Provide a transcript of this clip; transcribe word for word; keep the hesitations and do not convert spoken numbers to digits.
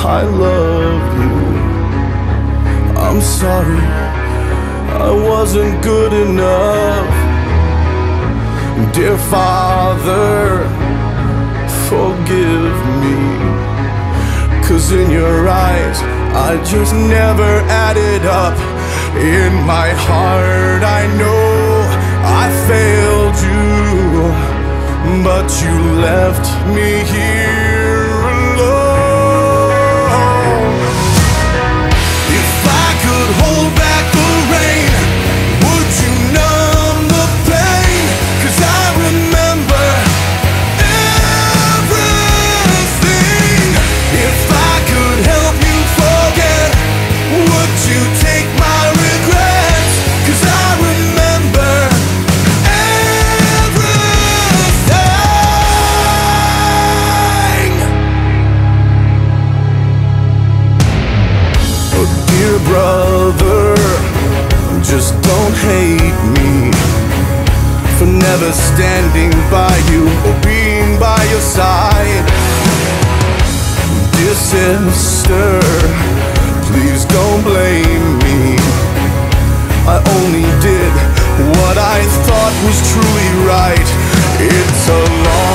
I love you. I'm sorry, I wasn't good enough. Dear Father, forgive me, 'cause in your eyes I just never added up. In my heart I know I failed you, but you left me here alone. If I could hold back the rain, would you numb the pain? 'Cause I remember everything. If I could help you forget, would you take my regrets? 'Cause I remember everything. Oh, dear brother, just don't hate me for never standing by you or being by your side. Dear sister, please don't blame me. I only did what I thought was truly right. It's a long